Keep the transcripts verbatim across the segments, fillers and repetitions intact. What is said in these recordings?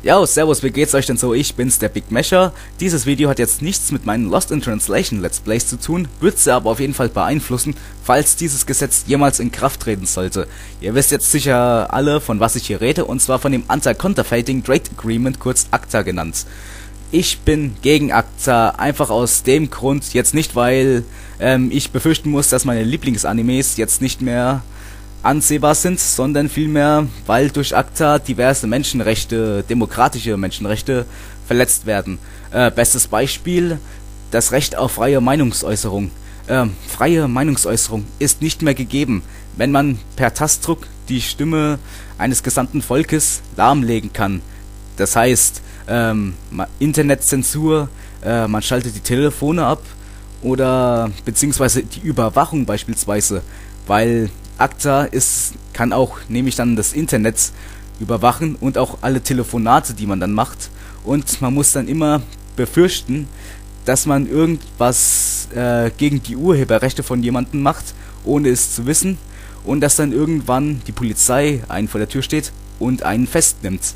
Ja, servus, wie geht's euch denn so? Ich bin's, der Big Mesher. Dieses Video hat jetzt nichts mit meinen Lost in Translation Let's Plays zu tun, wird sie aber auf jeden Fall beeinflussen, falls dieses Gesetz jemals in Kraft treten sollte. Ihr wisst jetzt sicher alle, von was ich hier rede, und zwar von dem Anti-Counterfeiting Trade Agreement, kurz ACTA genannt. Ich bin gegen ACTA, einfach aus dem Grund, jetzt nicht, weil ähm, ich befürchten muss, dass meine Lieblingsanimes jetzt nicht mehr ansehbar sind, sondern vielmehr, weil durch ACTA diverse Menschenrechte, demokratische Menschenrechte verletzt werden. Äh, bestes Beispiel, das Recht auf freie Meinungsäußerung. Äh, freie Meinungsäußerung ist nicht mehr gegeben, wenn man per Tastdruck die Stimme eines gesamten Volkes lahmlegen kann. Das heißt, ähm, Internetzensur, äh, man schaltet die Telefone ab oder beziehungsweise die Überwachung beispielsweise, weil ACTA ist, kann auch nämlich dann das Internet überwachen und auch alle Telefonate, die man dann macht, und man muss dann immer befürchten, dass man irgendwas äh, gegen die Urheberrechte von jemandem macht, ohne es zu wissen, und dass dann irgendwann die Polizei einen vor der Tür steht und einen festnimmt.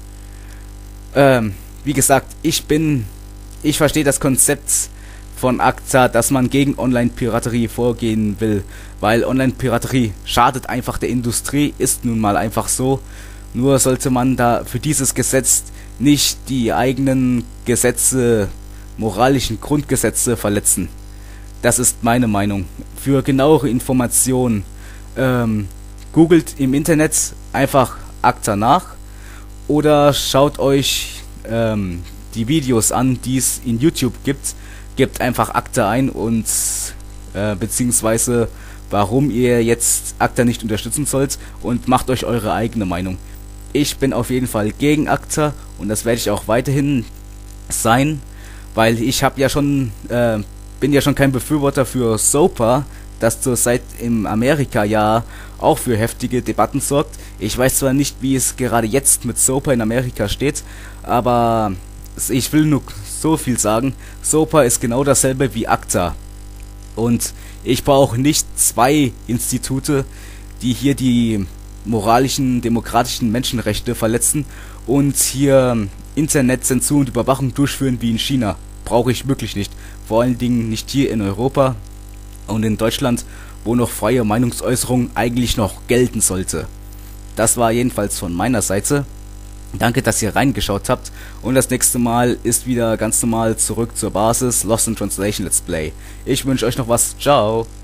Ähm, wie gesagt, ich bin, ich verstehe das Konzept von ACTA, dass man gegen Online-Piraterie vorgehen will, weil Online-Piraterie schadet einfach der Industrie, ist nun mal einfach so. Nur sollte man da für dieses Gesetz nicht die eigenen Gesetze, moralischen Grundgesetze verletzen. Das ist meine Meinung. Für genauere Informationen ähm, googelt im Internet einfach ACTA nach oder schaut euch ähm, die Videos an, die es in YouTube gibt. Gebt einfach ACTA ein und äh, beziehungsweise warum ihr jetzt ACTA nicht unterstützen sollt, und macht euch eure eigene Meinung. Ich bin auf jeden Fall gegen ACTA und das werde ich auch weiterhin sein, weil ich habe ja schon äh, bin ja schon kein Befürworter für SOPA, das zurzeit in Amerika ja auch für heftige Debatten sorgt. Ich weiß zwar nicht, wie es gerade jetzt mit SOPA in Amerika steht, aber ich will nur so viel sagen, SOPA ist genau dasselbe wie ACTA. Und ich brauche nicht zwei Institute, die hier die moralischen, demokratischen Menschenrechte verletzen und hier Internetzensur und Überwachung durchführen wie in China. Brauche ich wirklich nicht. Vor allen Dingen nicht hier in Europa und in Deutschland, wo noch freie Meinungsäußerung eigentlich noch gelten sollte. Das war jedenfalls von meiner Seite. Danke, dass ihr reingeschaut habt, und das nächste Mal ist wieder ganz normal zurück zur Basis Lost in Translation Let's Play. Ich wünsche euch noch was. Ciao!